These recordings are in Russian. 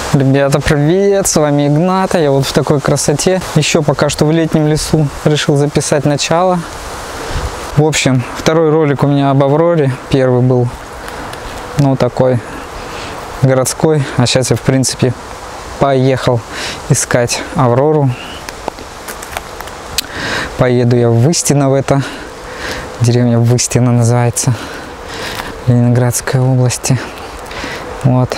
Ребята, привет! С вами Игната. Я вот в такой красоте. Еще пока что в летнем лесу решил записать начало. В общем, второй ролик у меня об Авроре. Первый был, ну, такой городской. А сейчас я, в принципе, поехал искать Аврору. Поеду я в Истино, в это. Деревня Выстино называется. Ленинградской области. Вот.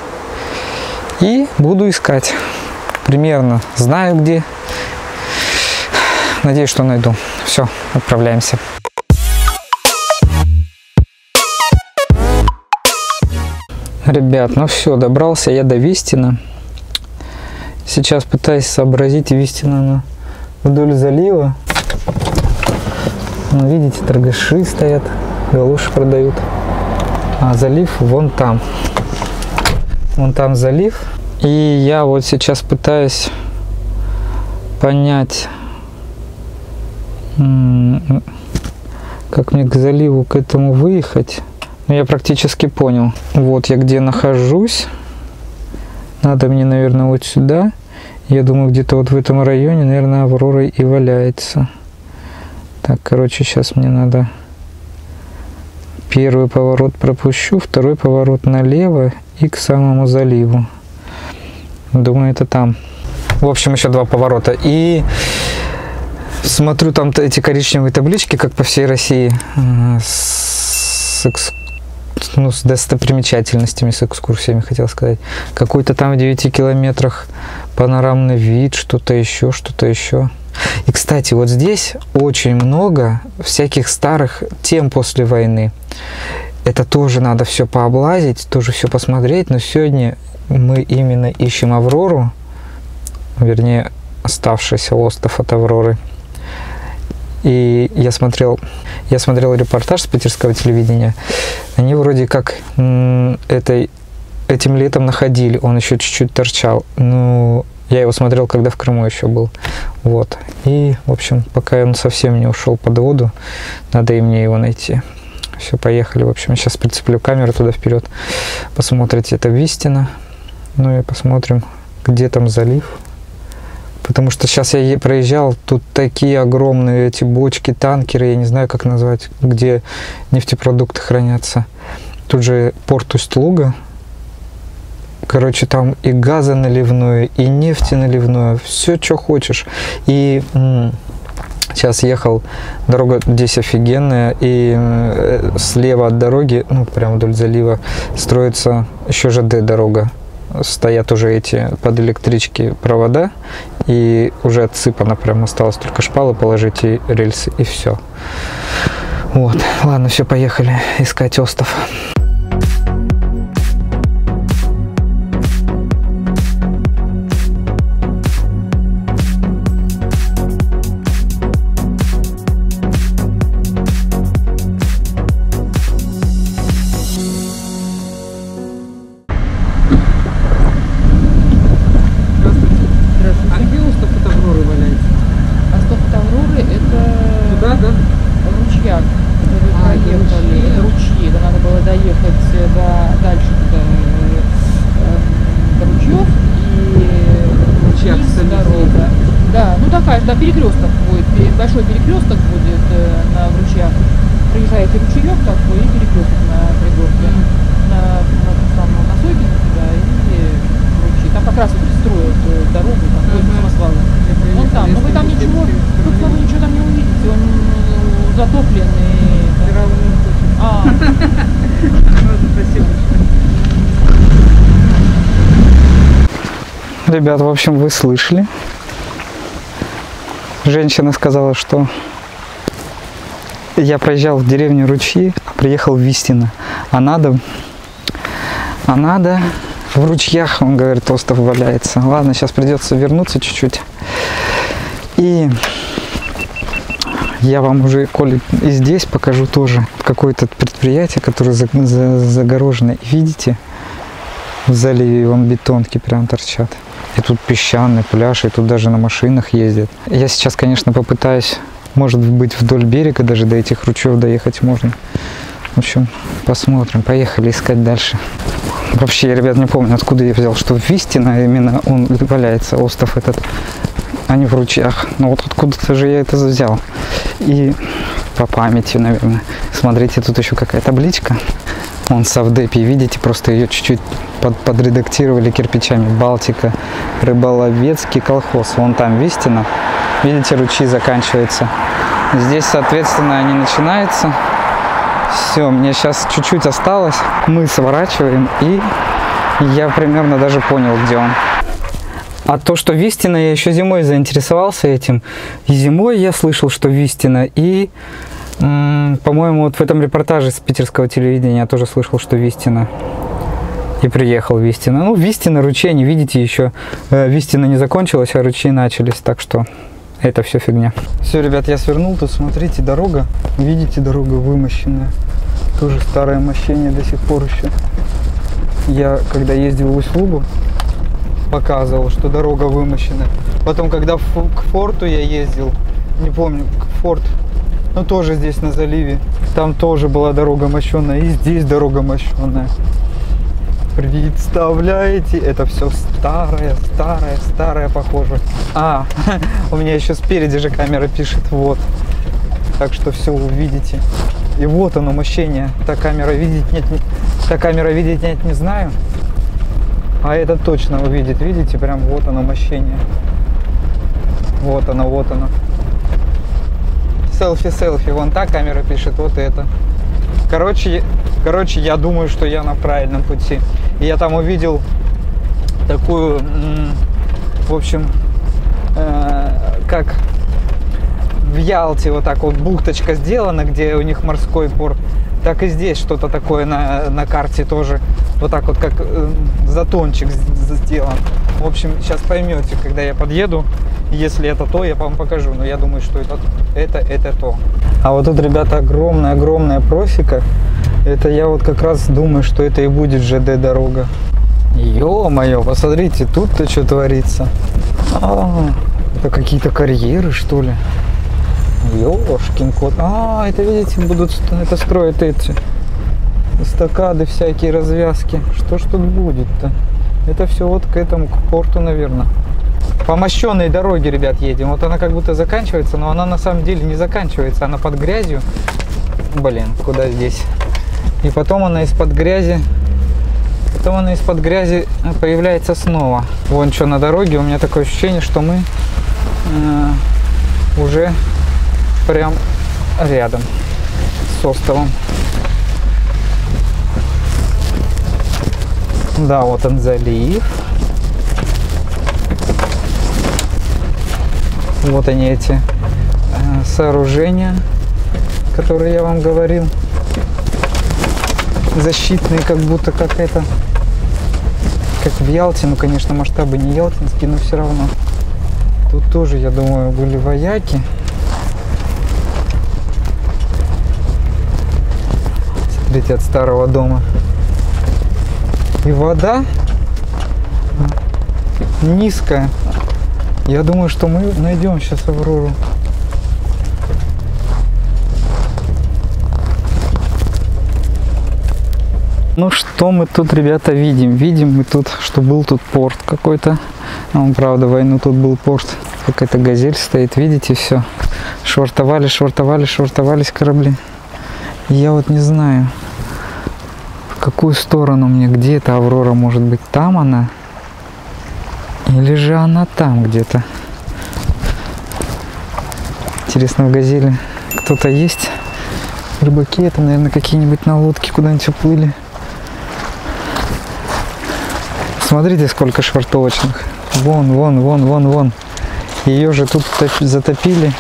И буду искать. Примерно знаю где. Надеюсь, что найду. Все, отправляемся. Ребят, ну все, добрался я до Вистина. Сейчас пытаюсь сообразить, Вистина вдоль залива. Ну, видите, торгаши стоят, галоши продают. А залив вон там. Вон там залив. И я вот сейчас пытаюсь понять, как мне к заливу, к этому выехать. Но я практически понял. Вот я где нахожусь. Надо мне, наверное, вот сюда. Я думаю, где-то вот в этом районе, наверное, Аврора и валяется. Так, короче, сейчас мне надо... Первый поворот пропущу, второй поворот налево и к самому заливу. Думаю, это там. В общем, еще два поворота. И смотрю, там эти коричневые таблички, как по всей России, с достопримечательностями, с экскурсиями, хотел сказать. Какой-то там в 9 километрах панорамный вид, что-то еще, что-то еще. И, кстати, вот здесь очень много всяких старых тем после войны. Это тоже надо все пооблазить, тоже все посмотреть. Но сегодня мы именно ищем Аврору, вернее, оставшийся остров от Авроры. И я смотрел репортаж с питерского телевидения. Они вроде как этим летом находили, он еще чуть-чуть торчал. Ну, я его смотрел, когда в Крыму еще был. Вот. И, в общем, пока он совсем не ушел под воду, надо и мне его найти. Все, поехали. В общем, сейчас прицеплю камеру туда вперед. Посмотрите, это Вистино. Ну и посмотрим, где там залив. Потому что сейчас я проезжал, тут такие огромные эти бочки, танкеры, я не знаю, как назвать, где нефтепродукты хранятся. Тут же порт Усть-Луга. Короче, там и газоналивное, и нефтеналивное, все, что хочешь. И сейчас ехал, дорога здесь офигенная, и слева от дороги, ну, прямо вдоль залива, строится еще ЖД дорога. Стоят уже эти под электрички провода, и уже отсыпано, прям осталось только шпалы положить и рельсы, и все. Вот, ладно, все, поехали искать остров. Да, перекресток будет, большой перекресток будет на ручьях. Проезжаете ручеек такой и перекресток на пригорке. На Сойкино туда и ручьи. Там как раз вот строят дорогу, там будет самосвалы. Вон там, но вы там ничего там не увидите, он затоплен и... Спасибо. Ребят, в общем, вы слышали. Женщина сказала, что я проезжал в деревню Ручьи, а приехал в Вистино. А надо в ручьях, он говорит, остров валяется. Ладно, сейчас придется вернуться чуть-чуть. И я вам уже, коли и здесь покажу тоже какое-то предприятие, которое загорожено. Видите, в заливе вон бетонки прям торчат. И тут песчаный пляж, и тут даже на машинах ездят. Я сейчас, конечно, попытаюсь, может быть, вдоль берега даже до этих ручьев доехать можно. В общем, посмотрим. Поехали искать дальше. Вообще, я, ребят, не помню, откуда я взял, что Вистина, именно он валяется, остров этот, а не в ручьях. Но вот откуда-то же я это взял. И по памяти, наверное. Смотрите, тут еще какая табличка. Вон Савдепи, видите, просто ее чуть-чуть подредактировали кирпичами. Балтика, рыболовецкий колхоз. Вон там Вистина. Видите, ручьи заканчиваются. Здесь, соответственно, они начинаются. Все, мне сейчас чуть-чуть осталось. Мы сворачиваем, и я примерно даже понял, где он. А то, что Вистина, я еще зимой заинтересовался этим. И зимой я слышал, что Вистина. И, по-моему, вот в этом репортаже с питерского телевидения я тоже слышал, что Вистина. И приехал Вистина. Ну, Вистина, ручей, не видите, еще Вистина не закончилась, а ручьи начались. Так что это все фигня. Все, ребят, я свернул. Тут, смотрите, дорога. Видите, дорога вымощенная. Тоже старое мощение до сих пор еще. Я, когда ездил в Усть-Лугу, показывал, что дорога вымощена. Потом, когда к форту я ездил, не помню, форт, но тоже здесь на заливе, там тоже была дорога мощеная, и здесь дорога мощеная. Представляете, это все старое, похоже. А, у меня еще спереди же камера пишет, вот. Так что все увидите. И вот оно, мощение. Та камера видеть нет, не знаю. А это точно увидит, видите, прям вот оно, мощение. Вот оно, вот оно. Селфи, вон та камера пишет, вот это. Короче, я думаю, что я на правильном пути. И я там увидел такую, в общем, как в Ялте вот так вот бухточка сделана, где у них морской порт. Так и здесь что-то такое на карте тоже. Вот так вот, как затончик сделан. В общем, сейчас поймете, когда я подъеду. Если это то, я вам покажу. Но я думаю, что это то. А вот тут, ребята, огромная просека. Это я вот как раз думаю, что это и будет ЖД-дорога. Ё-моё, посмотрите, тут-то что творится. Это какие-то карьеры, что ли? Ёшкин кот. Это, видите, будут это строить эти эстакады, всякие развязки. Что ж тут будет-то? Это все вот к этому, к порту, наверное. По мощенной дороге, ребят, едем. Вот она как будто заканчивается, но она на самом деле не заканчивается. Она под грязью. Блин, куда здесь? И потом она из-под грязи появляется снова. Вон что на дороге. У меня такое ощущение, что мы уже прям рядом с островом. Да, вот он залив. Вот они, эти сооружения, которые я вам говорил. Защитные, как будто как в Ялте. Ну, конечно, масштабы не ялтинские, но все равно. Тут тоже, я думаю, были вояки. Смотрите, от старого дома. И вода низкая. Я думаю, что мы найдем сейчас Аврору. Ну что мы тут, ребята, видим? Видим мы тут, что был тут порт какой-то. Правда, в войну тут был порт. Какая-то газель стоит, видите, все. Швартовались корабли. И я вот не знаю, в какую сторону мне, где эта Аврора, может быть, там она? Или же она там где-то? Интересно, в газели кто-то есть? Рыбаки, это, наверное, какие-нибудь на лодке куда-нибудь уплыли. Смотрите, сколько швартовочных. Вон. Ее же тут затопили.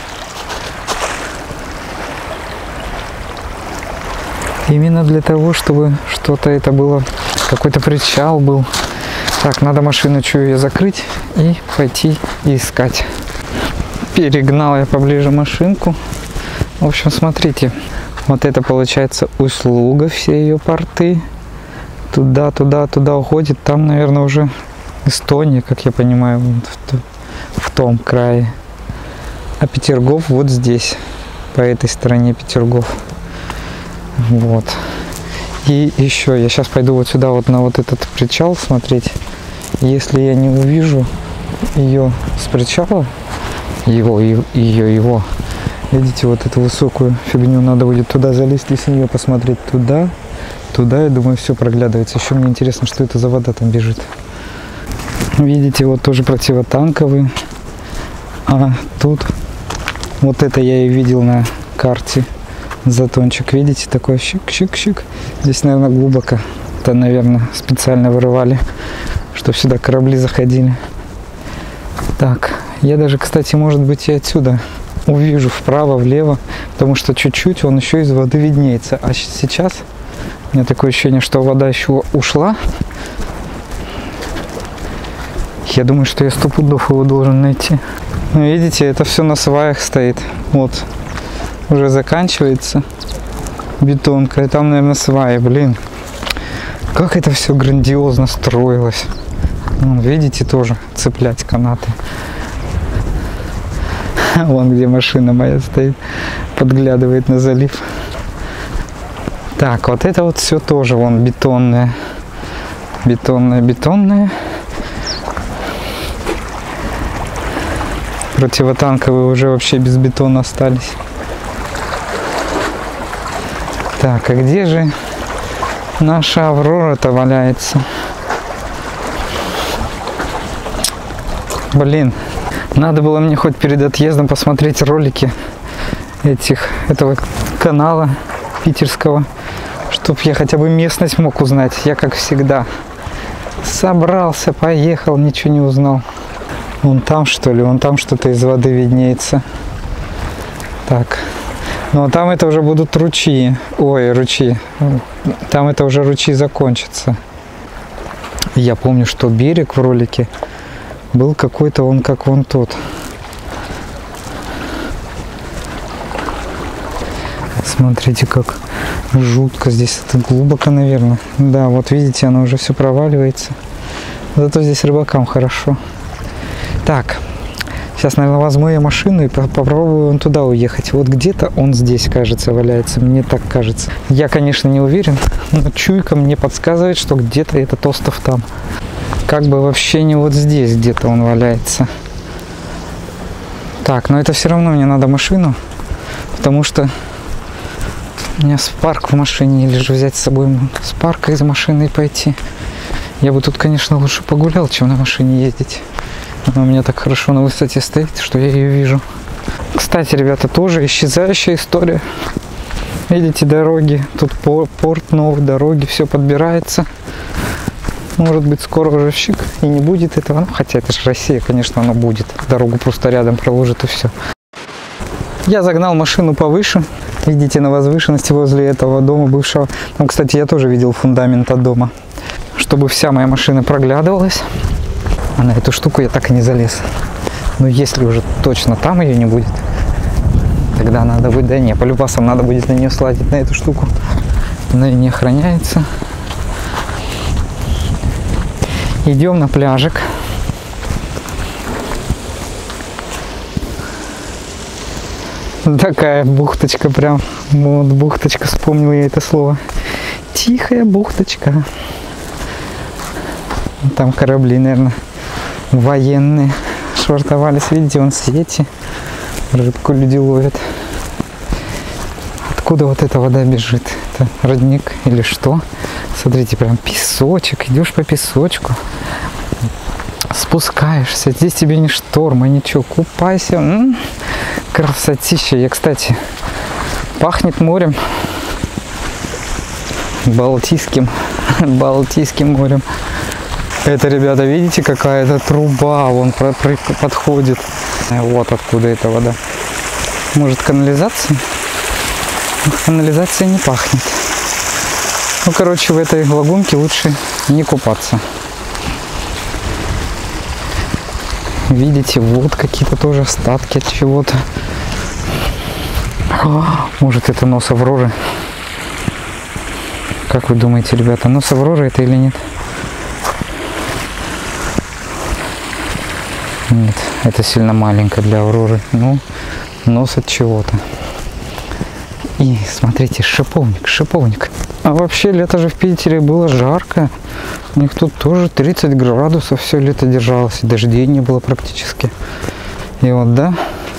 Именно для того, чтобы что-то это было, какой-то причал был. Так, надо машину, чую я, закрыть и пойти искать. Перегнал я поближе машинку. В общем, смотрите. Вот это получается Усть-Луга, все ее порты. Туда уходит. Там, наверное, уже Эстония, как я понимаю, вот в том крае. А Петергоф вот здесь, по этой стороне Петергоф. Вот. И еще я сейчас пойду вот сюда, вот на вот этот причал смотреть. Если я не увижу ее с причала, его, видите, вот эту высокую фигню, надо будет туда залезть и с нее посмотреть туда, я думаю, все проглядывается. Еще мне интересно, что это за вода там бежит. Видите, вот тоже противотанковый. А тут вот это я и видел на карте. Затончик, видите, такой щик-щик-щик. Здесь, наверное, глубоко. Это, наверное, специально вырывали, чтобы сюда корабли заходили. Так, я даже, кстати, может быть, и отсюда увижу вправо, влево, потому что чуть-чуть он еще из воды виднеется. А сейчас у меня такое ощущение, что вода еще ушла. Я думаю, что я 100 пудов его должен найти. Но видите, это все на сваях стоит. Вот. Уже заканчивается бетонка. И там, наверное, сваи. Блин. Как это все грандиозно строилось. Вон, видите, тоже цеплять канаты. Вон где машина моя стоит. Подглядывает на залив. Так, вот это вот все тоже вон бетонное. Бетонное. Противотанковые уже вообще без бетона остались. Так, а где же наша Аврора-то валяется? Блин, надо было мне хоть перед отъездом посмотреть ролики этого канала питерского, чтоб я хотя бы местность мог узнать. Я, как всегда, собрался, поехал, ничего не узнал. Вон там, что ли? Вон там что-то из воды виднеется. Так. Ну, а там это уже будут ручьи. Ой, ручьи. Там это уже ручьи закончатся. Я помню, что берег в ролике был какой-то, он как вон тот. Смотрите, как жутко здесь. Это глубоко, наверное. Да, вот видите, оно уже все проваливается. Зато здесь рыбакам хорошо. Так, сейчас, наверное, возьму я машину и попробую вон туда уехать. Вот где-то он здесь, кажется, валяется. Мне так кажется. Я, конечно, не уверен, но чуйка мне подсказывает, что где-то этот остров там. Как бы вообще не вот здесь где-то он валяется. Так, но это все равно мне надо машину, потому что у меня спарк в машине, или же взять с собой спарка из машины и пойти. Я бы тут, конечно, лучше погулял, чем на машине ездить. Она у меня так хорошо на высоте стоит, что я ее вижу. Кстати, ребята, тоже исчезающая история. Видите, дороги, тут порт новый, дороги, все подбирается. Может быть, скоро уже щик и не будет этого. Ну, хотя это же Россия, конечно, оно будет. Дорогу просто рядом проложит и все. Я загнал машину повыше. Видите, на возвышенности возле этого дома бывшего. Там, кстати, я тоже видел фундамент от дома. Чтобы вся моя машина проглядывалась. А на эту штуку я так и не залез. Но если уже точно там ее не будет, тогда надо будет, да не, по любасам надо будет на нее слазить, на эту штуку. Она и не охраняется. Идем на пляжик. Такая бухточка прям. Вот бухточка, вспомнил я это слово. Тихая бухточка. Там корабли, наверное, военные швартовались. Видите, вон сети. Рыбку люди ловят. Откуда вот эта вода бежит? Это родник или что? Смотрите, прям песочек. Идешь по песочку. Спускаешься. Здесь тебе не шторм, а ничего. Купайся. Красотища. Я, кстати, пахнет морем. Балтийским морем. Это, ребята, видите, какая-то труба, вон подходит. Вот откуда эта вода. Может, канализация? Канализация не пахнет. Ну, короче, в этой лагунке лучше не купаться. Видите, вот какие-то тоже остатки от чего-то. Может, это нос Авроры? Как вы думаете, ребята, нос Авроры это или нет? Нет, это сильно маленько для Авроры. Ну, нос от чего-то. И смотрите, шиповник, шиповник. А вообще лето же в Питере было жарко. У них тут тоже 30 градусов все лето держалось. И дождей не было практически. И вот, да.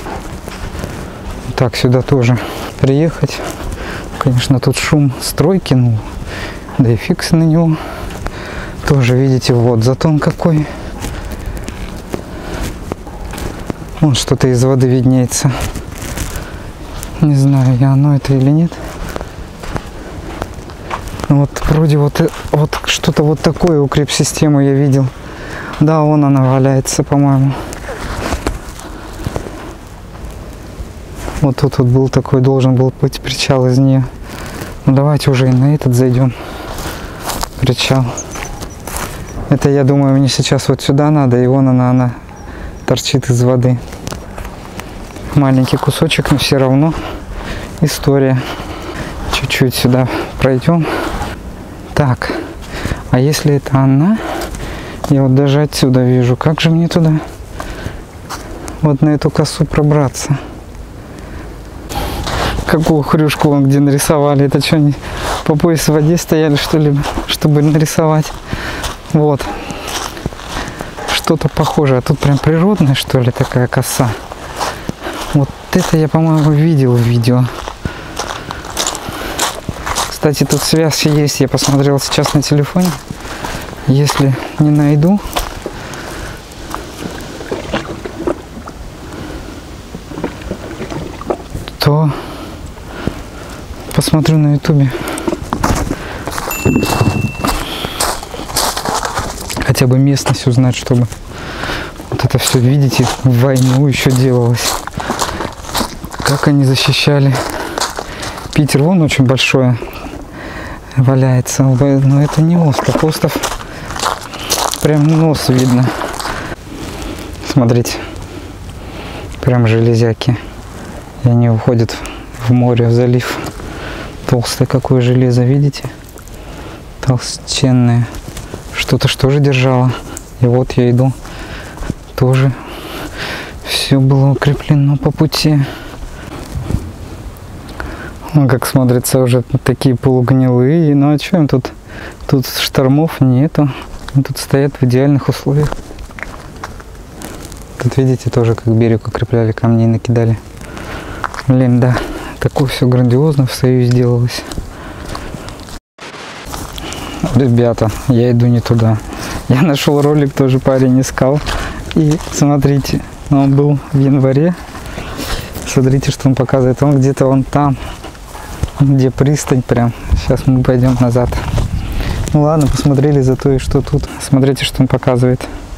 Так, сюда тоже приехать. Конечно, тут шум стройки, ну, да и фикс на него. Тоже, видите, вот затон какой. Вон что-то из воды виднеется. Не знаю, оно это или нет. Вот вроде вот что-то вот такое укрепсистему я видел. Да, вон она валяется, по-моему. Вот тут вот был такой, должен был быть причал из нее. Ну давайте уже и на этот зайдем. Причал. Это, я думаю, мне сейчас вот сюда надо, и вон она торчит из воды. Маленький кусочек, но все равно история. Чуть-чуть сюда пройдем. Так, а если это она, я вот даже отсюда вижу, как же мне туда вот на эту косу пробраться? Какую хрюшку вон где нарисовали? Это что, они по пояс в воде стояли, что ли, чтобы нарисовать? Вот. Что-то похожее. А тут прям природная, что ли, такая коса. Вот это я, по-моему, видел в видео. Кстати, тут связь есть. Я посмотрел сейчас на телефоне. Если не найду, то посмотрю на ютубе. Хотя бы местность узнать, чтобы вот это все, видите, в войну еще делалось. Как они защищали Питер. Вон очень большое валяется. Но это не остров. Остров прям нос видно. Смотрите. Прям железяки. И они уходят в море, в залив. Толстое какое железо, видите? Толстенное. Что-то что же держало. И вот я иду. Тоже все было укреплено по пути. Ну, как смотрится, уже такие полугнилые. Ну а что им тут? Тут штормов нету. Тут стоят в идеальных условиях. Тут видите тоже, как берег укрепляли, камней накидали. Блин, да. Такое все грандиозно в Союзе делалось. Ребята, я иду не туда. Я нашел ролик, тоже парень искал. И смотрите, он был в январе. Смотрите, что он показывает. Он где-то вон там, где пристань прям. Сейчас мы пойдем назад. Ну ладно, посмотрели зато и что тут. Смотрите, что он показывает.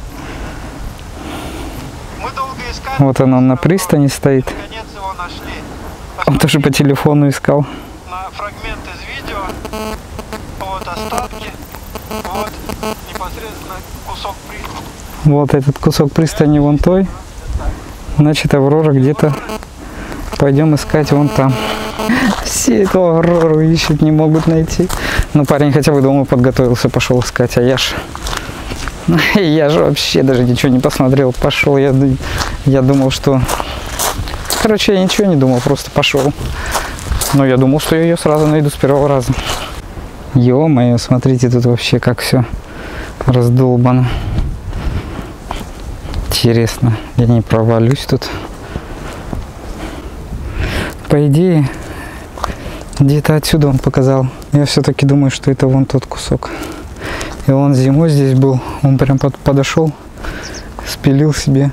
Вот он на пристани стоит. Он тоже по телефону искал. На фрагмент из видео, вот остатки, вот непосредственно кусок пристани. Вот этот кусок пристани вон той. Значит, Аврора где-то. Пойдем искать вон там. Все эту Аврору ищут, не могут найти. Но парень хотя бы дома подготовился, пошел искать. А я же вообще даже ничего не посмотрел. Пошел, я думал, что... Короче, я ничего не думал, просто пошел. Но я думал, что я ее сразу найду с первого раза. Ё-моё, смотрите, тут вообще как все раздолбано. Интересно, я не провалюсь тут. По идее, где-то отсюда он показал. Я все-таки думаю, что это вон тот кусок. И он зимой здесь был. Он прям подошел, спилил себе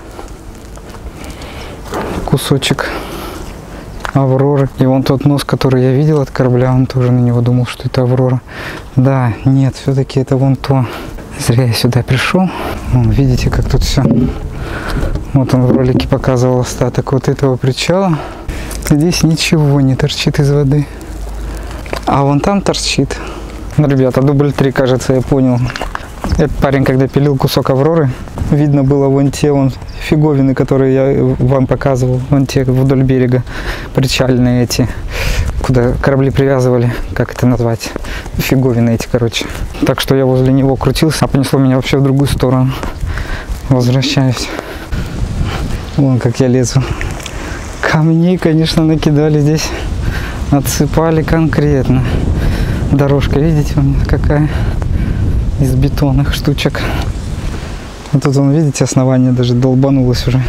кусочек Авроры. И вон тот нос, который я видел от корабля, он тоже на него думал, что это Аврора. Да, нет, все-таки это вон то. Зря я сюда пришел. Вон, видите, как тут все. Вот он в ролике показывал остаток вот этого причала. Здесь ничего не торчит из воды. А вон там торчит. Ну, ребята, дубль 3, кажется, я понял. Этот парень, когда пилил кусок Авроры, видно было вон те фиговины, которые я вам показывал. Вон те вдоль берега причальные эти, куда корабли привязывали, как это назвать, фиговины эти, короче. Так что я возле него крутился, а понесло меня вообще в другую сторону. Возвращаюсь. Вон как я лезу. Камней, конечно, накидали здесь Отсыпали конкретно. Дорожка, видите, у меня какая? Из бетонных штучек. Вот тут, видите, основание даже долбанулось уже.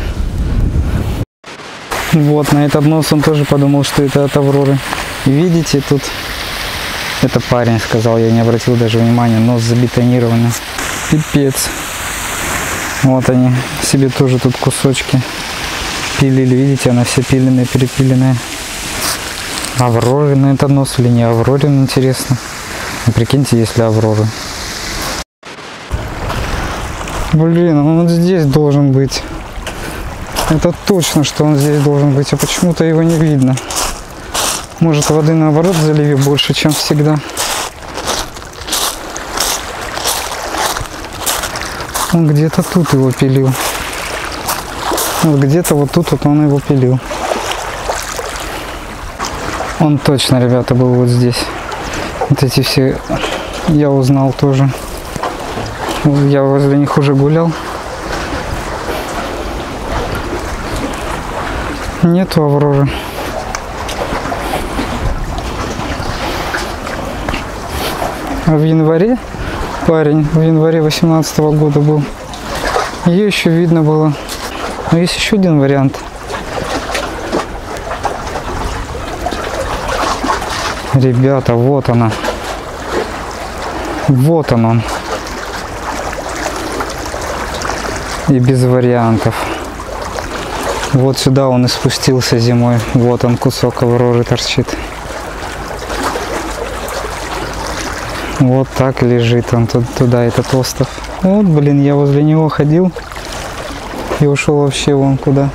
Вот, на этот нос он тоже подумал, что это от Авроры. Видите, тут... Это парень сказал, я не обратил даже внимания. Нос забетонированный. Пипец. Вот они себе тоже тут кусочки пилили. Видите, она вся пиленная, перепиленная. Аврорин это нос или не Аврорин, интересно. Ну, прикиньте, если Авроры. Блин, он вот здесь должен быть. Это точно, что он здесь должен быть. А почему-то его не видно. Может, воды наоборот в заливе больше, чем всегда. Он где-то тут его пилил. Вот где-то вот тут вот он его пилил. Он точно, ребята, был вот здесь. Вот эти все я узнал тоже. Я возле них уже гулял. Нету Авроры. А в январе, парень, в январе 2018 года был. Ее еще видно было. Но есть еще один вариант. Ребята, вот она. Вот он. И без вариантов. Вот сюда он и спустился зимой. Вот он, кусок Авроры торчит. Вот так лежит он туда, этот остров. Вот, блин, я возле него ходил и ушел вообще вон куда.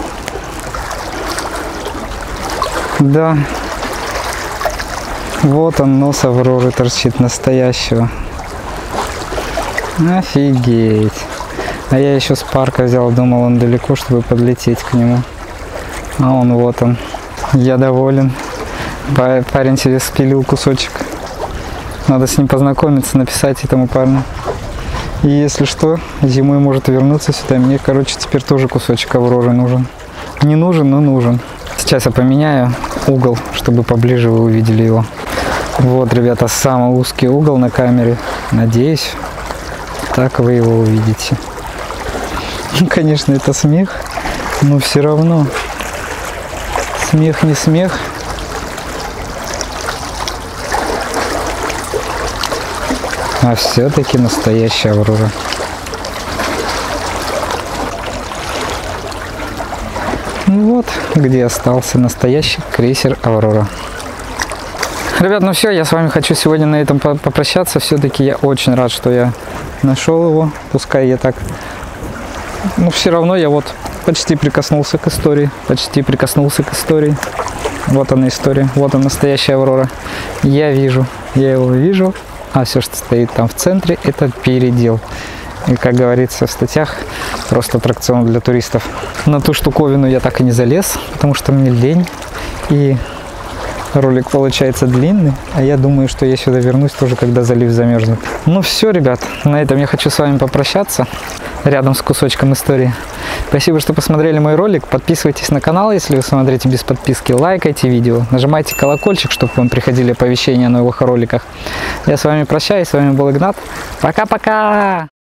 Да. Вот он, нос Авроры торчит настоящего. Офигеть. А я еще с парка взял, думал, он далеко, чтобы подлететь к нему. А он вот он. Я доволен. Парень себе спилил кусочек. Надо с ним познакомиться, написать этому парню. И если что, зимой может вернуться сюда. Мне, короче, теперь тоже кусочек Авроры нужен. Не нужен, но нужен. Сейчас я поменяю угол, чтобы поближе вы увидели его. Вот, ребята, самый узкий угол на камере. Надеюсь, так вы его увидите. Конечно, это смех, но все равно. Смех не смех. А все-таки настоящая Аврора. Вот где остался настоящий крейсер Аврора. Ребят, ну все, я с вами хочу сегодня на этом попрощаться. Все-таки я очень рад, что я нашел его. Пускай я так... Но все равно я вот почти прикоснулся к истории. Вот она история. Вот она, настоящая Аврора. Я его вижу. А все, что стоит там в центре, это передел. И, как говорится в статьях, просто аттракцион для туристов. На ту штуковину я так и не залез, потому что мне лень. И ролик получается длинный. А я думаю, что я сюда вернусь тоже, когда залив замерзнет. Ну все, ребят, на этом я хочу с вами попрощаться. Рядом с кусочком истории. Спасибо, что посмотрели мой ролик. Подписывайтесь на канал, если вы смотрите без подписки. Лайкайте видео. Нажимайте колокольчик, чтобы вам приходили оповещения о новых роликах. Я с вами прощаюсь. С вами был Игнат. Пока-пока!